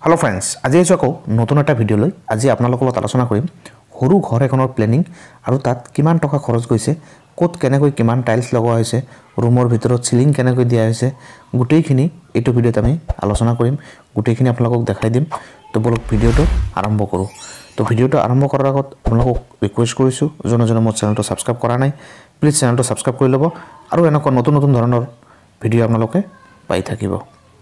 Hello friends, आज आको नतुन एटा video लै आज आपनालोকৰ লগত আলোচনা কৰিম সৰু ঘৰ এখনৰ প্লেনিং আৰু তাত কিমান টকা খৰচ গৈছে, কোত কেনেকৈ কিমান টাইলছ লগোৱা হৈছে, ৰুমৰ ভিতৰত সিলিং কেনেকৈ দিয়া হৈছে, গুটেইখিনি এইটো ভিডিওত আমি আলোচনা কৰিম। গুটেইখিনি আপোনালোকক দেখাই দিম। তো বলক ভিডিওটো আৰম্ভ কৰো। তো ভিডিওটো আৰম্ভ কৰাৰ আগত আপোনালোকক ৰিকুৱেষ্ট কৰিছো জনে মোৰ চেনেলটো সাবস্ক্ৰাইব কৰা নাই প্লিজ চেনেলটো সাবস্ক্ৰাইব কৰি ল'ব আৰু এনেকুৱা নতুন ধৰণৰ ভিডিও আপোনালোকে পাই থাকিব।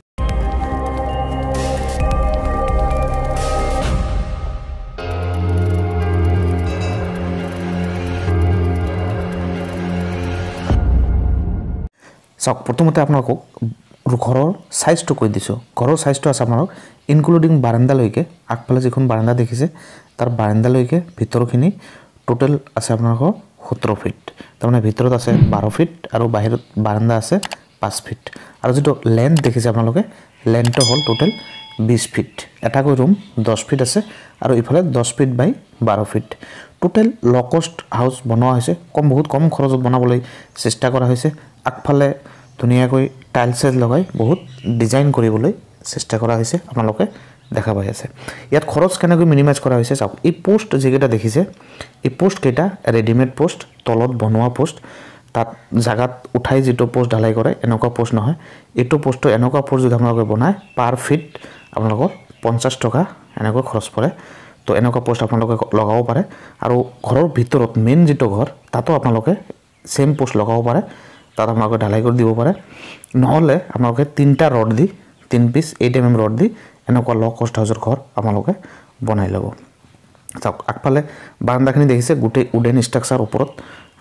চাওক, প্ৰথমতে আপোনালোকক ঘৰৰ সাইজটো কৈ দিছো। ঘৰৰ সাইজটো আছে আপোনালোক ইনক্লুডিং বাৰান্দালৈকে, আগফালে যিখন বাৰান্দা দেখিছে তাৰ বাৰান্দালৈকে ভিতৰখিনি টোটাল আছে আপোনালোকৰ 17 ফিট। তাৰমানে ভিতৰত আছে 12 ফিট আৰু বাহিৰত বাৰান্দা আছে 5 ফিট। আৰু যেটো লেন্থ দেখিছে আপোনালোকে, লেন্থটো হ'ল টোটাল 20 ফিট। এটাকৈ ৰুম 10 ফিট আছে আৰু ইফালে 10 ফিট বাই 12 ফিট। টোটাল ল' কষ্ট হাউস বনোৱা হৈছে, বহুত কম খৰচত বনাবলৈ চেষ্টা কৰা হৈছে। আগফালে ধুনীয়াকৈ টাইলছ লগাই বহুত ডিজাইন কৰিবলৈ চেষ্টা কৰা হৈছে, আপোনালোকে দেখা পাই আছে। ইয়াত খৰচ কেনেকৈ মিনিমাইজ কৰা হৈছে চাওক। এই পোষ্ট যেটা দেখিছে, এই পোষ্ট কেইটা ৰেডিমেড পোষ্ট, তলত বনোৱা পোষ্ট। তাত জাগাত উঠাই যেটো পোষ্ট ঢালাই কৰে এনেকুৱা পোষ্ট নহয়। এইটো পোষ্টটো এনেকুৱা পোষ্ট যদি আপোনালোকে বনায় পাৰ ফিট আপোনালোকৰ 50 টকা এনেকৈ খৰচ পৰে। তো এনেকুৱা পোষ্ট আপোনালোকে লগাব পাৰে। আৰু ঘৰৰ ভিতৰত মেইন যেটো ঘৰ তাতো আপোনালোকে সেম পোষ্ট লগাব পাৰে, তাত আপোনালোকে ঢালাই কৰি দিব পাৰে। নহলে আপোনালোকে 3টা ৰড দি 3 পিস 8 mm ৰড দি এনেকুৱা ল' কষ্ট হাউসৰ ঘৰ আপোনালোকে বনাই ল'ব। চাওক, আগফালে বাৰান্দাখিনি দেখিছে গোটেই উডেন ষ্ট্ৰাকচাৰ ওপৰত,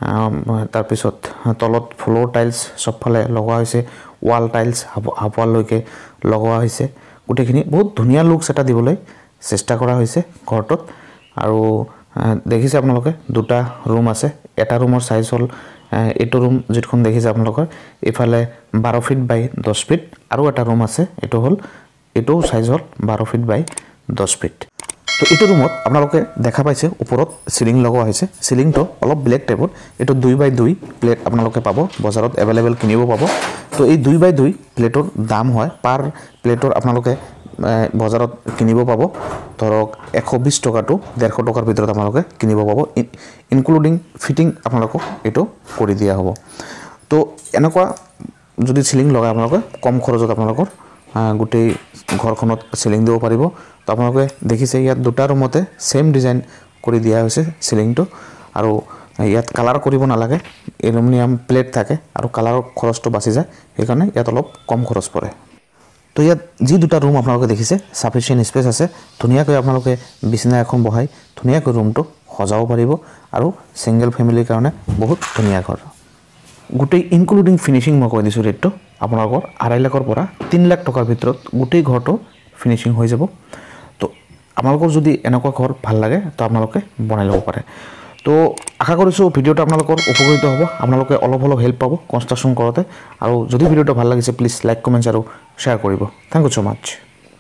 তাৰ পিছত তলত ফ্লোৰ টাইলছ সবফালে লগোৱা হৈছে, ওয়াল টাইলছ হাফৱাললৈকে লগোৱা হৈছে। গোটেইখিনি বহুত ধুনীয়া লুকছ এটা দিবলৈ চেষ্টা কৰা হৈছে ঘৰটোত। আৰু দেখিছে আপোনালোকে দুটা ৰুম আছে। এটা ৰুমৰ সাইজ হ'ল এইটো ৰুম যেখন দেখিছে আপোনালোকৰ ইফালে 12 ফিট বাই 10 ফিট। আৰু এটা ৰুম আছে, এইটো হ'ল এইটো সাইজ হ'ল 12 ফিট বাই 10 ফিট। তো এইটো ৰুমত আপোনালোকে দেখা পাইছে ওপৰত সিলিং লগোৱা হৈছে। সিলিংটো অলপ ব্লেক টাইপৰ। এইটো 2x2 প্লেট আপোনালোকে পাব বজাৰত এভেইলেবল কিনিব পাব। তো এই 2x2 প্লেটৰ দাম হয় পাৰ প্লেটৰ আপোনালোকে বজাৰত কিনিব পাব ধৰক 120 টকা টু 150 টকাৰ ভিতৰত আপোনালোকে কিনিব পাব। ইনক্লুডিং ফিটিং আপোনালোকক এইটো কৰি দিয়া হ'ব। তো এনেকুৱা যদি সিলিং লগায় আপোনালোকে কম খৰচত আপোনালোকৰ গোটেই ঘৰখনত সিলিং দিব পাৰিব। তো আপোনালোকে দেখিছে ইয়াত দুটা ৰুমতে সেম ডিজাইন কৰি দিয়া হৈছে সিলিংটো। আৰু ইয়াত কালাৰ কৰিব নালাগে, এলুমিনিয়াম প্লেট থাকে আৰু কালাৰৰ খৰচটো বাচি যায়, সেইকাৰণে ইয়াত অলপ কম খৰচ পৰে। তো ইয়াত যি দুটা ৰুম আপোনালোকে দেখিছে সাফিচিয়েন্ট স্পেচ আছে। ধুনীয়াকৈ আপোনালোকে বিছনা এখন বহাই ধুনীয়াকৈ ৰুমটো সজাব পাৰিব আৰু সিঙ্গেল ফ্যামিলিৰ কাৰণে বহুত ধুনীয়া ঘৰ। গোটেই ইনক্লুডিং ফিনিশিং মই কৈ দিছোঁ ৰেটটো আপোনালোকৰ 2.5 লাখৰ পৰা 3 লাখ টকাৰ ভিতৰত গোটেই ঘৰটো ফিনিশিং হৈ যাব। তো আপোনালোকৰ যদি এনেকুৱা ঘৰ ভাল লাগে তো আপোনালোকে বনাই ল'ব পাৰে। তো আশা কৰিছোঁ ভিডিওটো আপোনালোকৰ উপকৃত হ'ব, আপোনালোকে অলপ হেল্প পাব কনষ্ট্ৰাকশ্যন কৰোঁতে। আৰু যদি ভিডিওটো ভাল লাগিছে প্লিজ লাইক কমেণ্টছ আৰু শ্বেয়াৰ কৰিব। Thank you so mass.